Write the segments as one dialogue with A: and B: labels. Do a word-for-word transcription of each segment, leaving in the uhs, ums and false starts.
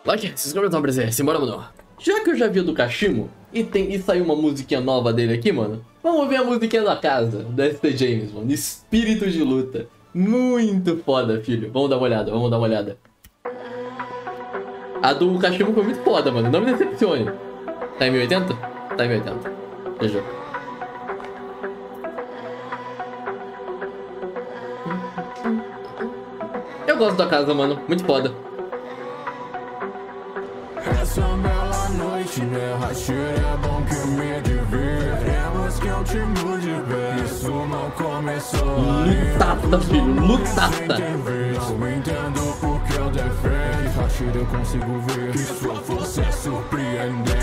A: like, se inscreve na presença, simbora, mano. Já que eu já vi o do Kashimo e, tem, e saiu uma musiquinha nova dele aqui, mano, vamos ouvir a musiquinha da casa, do S T James, mano. Espírito de luta. Muito foda, filho. Vamos dar uma olhada, vamos dar uma olhada. A do Kashimo foi muito foda, mano. Não me decepcione. Tá em mil e oitenta? Tá em mil e oitenta. Fechou. Eu gosto da casa, mano. Muito foda.
B: Essa bela noite, né? É bom que me diveremos, que eu te mude bem. Isso não começou.
A: Lutata, filho, lutata.
B: Não entendo porque eu defendo. Rashid, eu consigo ver que sua força é surpreendente.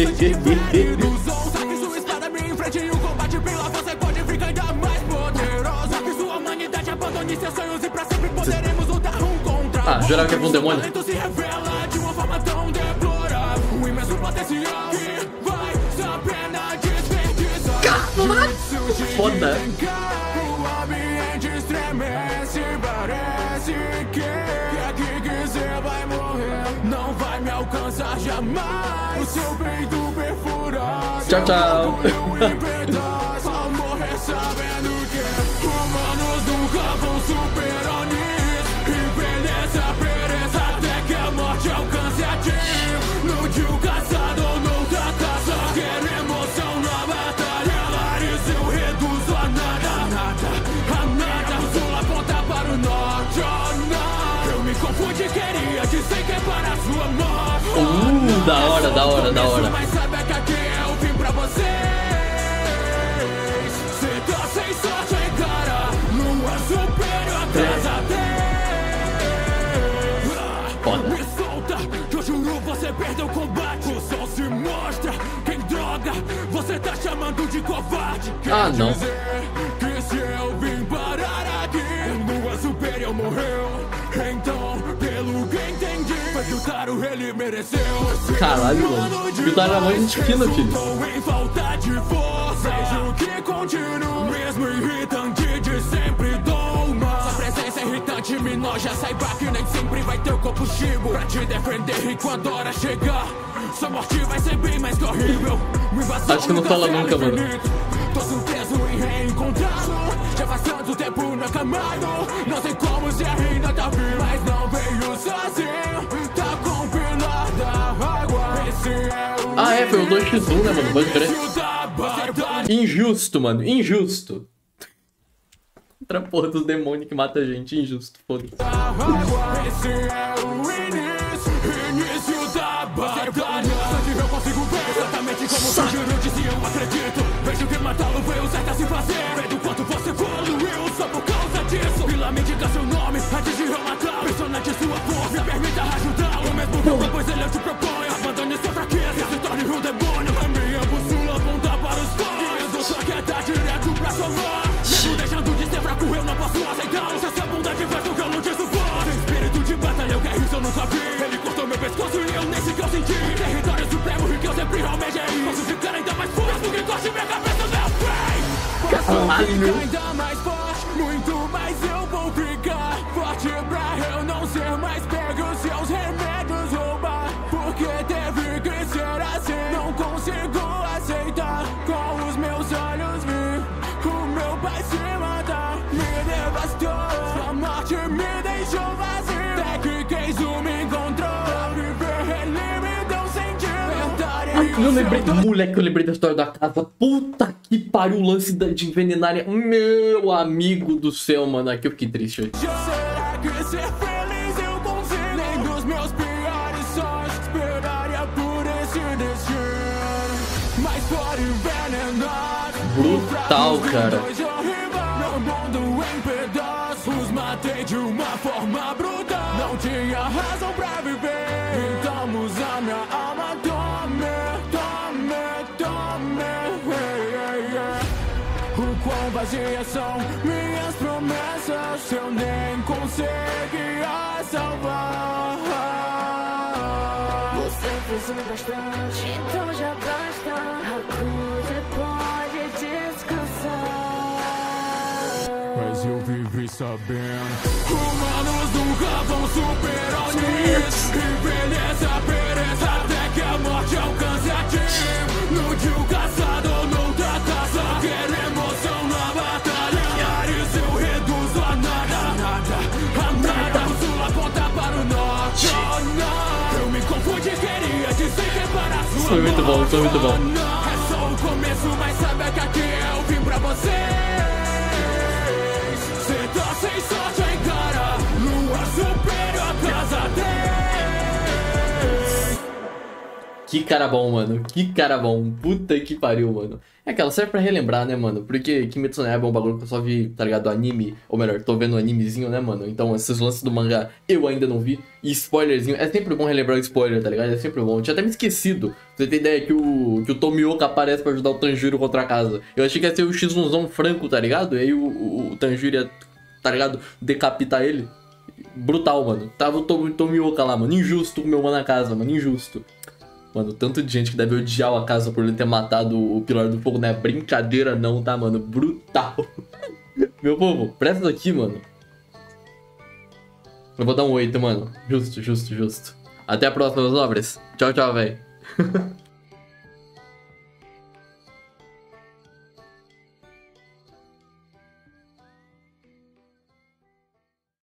B: Sua espada me enfrente e o combate pela você pode ficar ainda mais poderosa. Que sua humanidade abandone seus sonhos e pra sempre poderemos lutar um contra.
A: Ah, jurava que é um demônio.
B: Se revela de uma forma tão deplorável. O imenso potencial que vai só pena desperdiçar.
A: Caralho, foda.
B: O ambiente estremece, parece que aqui que você vai morrer. Não vai me alcançar jamais. O seu peito perfurado.
A: Tchau, tchau.
B: Ao morrer sabendo que humanos nunca vão superar nisso. Envelheça a pereza até que a morte alcance a ti. No tio caçado ou noutra caça. Quero emoção na batalha. Lares eu reduzo a nada. Nada, a nada. O sul aponta para o norte, oh não. Eu me confundi, queria dizer que é para a sua morte.
A: Uh, da hora, da hora, da hora.
B: Mas sabe que aqui é o fim pra vocês. Cê tá sem sorte, hein, cara. Lua superior atrás até.
A: Foda.
B: Me solta, que eu juro você perdeu o combate. O sol se mostra, quem droga. Você tá chamando de covarde. Quer
A: Ah, não.
B: dizer que se eu vim parar aqui, o Lua superior morreu. Então, pelo que entendi, foi que o Taro ele mereceu.
A: Caralho, mano. O Taro era mais esquina, filho.
B: Estou em falta de força. Vejo que continuo mesmo irritante de sempre doma. Sua presença é irritante me noja. Saiba que nem sempre vai ter o combustível pra te defender. E quando a hora chegar, sua morte vai ser bem mais que horrível.
A: Acho que não fala nunca, mano.
B: Tô surpreso em reencontrá-lo. Já faz tanto tempo na camada. Não sei como se ainda tá vivo, mas não veio sozinho. Tá compilada a água. Esse é o
A: Ah, é, foi o dois por um, né, mano? Pode crer. Injusto, mano. Injusto. Contra a porra dos demônios que mata a gente. Injusto, foda-se.
B: Esse é o início, início da batalha. Eu consigo ver exatamente como surgiu. Eu disse, eu acredito. Vejo que matá-lo foi o certo a se fazer. Vendo quanto você evoluiu só por causa disso. Pela me diga seu nome antes de eu matar. Personagem sua força, me permita ajudá-lo. O mesmo tempo, pois ele eu te proponho. Abandone sua fraqueza, se torne um demônio. A minha bússola aponta para os sonhos. Eu só quero dar direto pra sua morte. Mesmo deixando de ser fraco, eu não posso aceitá-lo. Se essa bondade faz com que eu não te suporte. Tem espírito de batalha, eu quero isso, eu nunca vi. Ele cortou meu pescoço e eu nem sequer senti. Território supremo, que eu sempre almejei. Posso ficar ainda mais forte, porque corte minha cabeça, meu bem. Posso ficar ainda mais forte, muito mais eu vou ficar forte pra eu não ser mais pego. Seus remédios roubar, porque teve que ser assim. Não consigo aceitar, com os meus olhos vi o meu pai se matar. Me devastou, sua morte me deixou vazio. Até que Keizo me encontrou, pra viver ele me deu sentido.
A: Eu lembrei, moleque, eu lembrei da história da casa. Puta que pariu, o lance da- de envenenarem. Meu amigo do céu, mano. Aqui eu fiquei triste hoje.
B: Será que ser feliz eu consigo? Nem dos meus piores sonhos esperaria por esse destino. Mas por envenenar,
A: Brutal, cara.
B: meu mundo em pedaços, matei de uma forma brutal. Não tinha razão pra viver, então usa minha alma. Tome, tome, tome. Hey, hey, hey. O quão vazias são minhas promessas, eu nem conseguia salvar.
C: Você fez o bastante, então já basta. Acude, pode descansar.
B: Mas eu vivi sabendo, humanos nunca vão superar o nisso. Envelheça
A: foi muito bom, foi muito bom.
B: É só o começo, mas sabe que aqui eu vim pra vocês. Cê tá sem sorte, hein, cara. Lua superior, casa dez.
A: Que cara bom, mano. Que cara bom. Puta que pariu, mano. É aquela, serve pra relembrar, né, mano? Porque Kimetsu no Yaiba é um bagulho que eu só vi, tá ligado? Anime, ou melhor, tô vendo um animezinho, né, mano? Então esses lances do mangá eu ainda não vi. E spoilerzinho, é sempre bom relembrar o spoiler, tá ligado? É sempre bom. Eu tinha até me esquecido. Pra você ter ideia que o, que o Tomioka aparece pra ajudar o Tanjiro contra a casa. Eu achei que ia ser o X um zão franco, tá ligado? E aí o, o, o Tanjiro ia, tá ligado? Decapitar ele. Brutal, mano. Tava o Tomioka lá, mano. Injusto com o meu mano na casa, mano. Injusto. Mano, tanto de gente que deve odiar a casa por ele ter matado o Pilar do Fogo, não é brincadeira não, tá, mano? Brutal. Meu povo, presta aqui, mano. Eu vou dar um oito, mano. Justo, justo, justo. Até a próxima, meus nobres. Tchau, tchau, velho.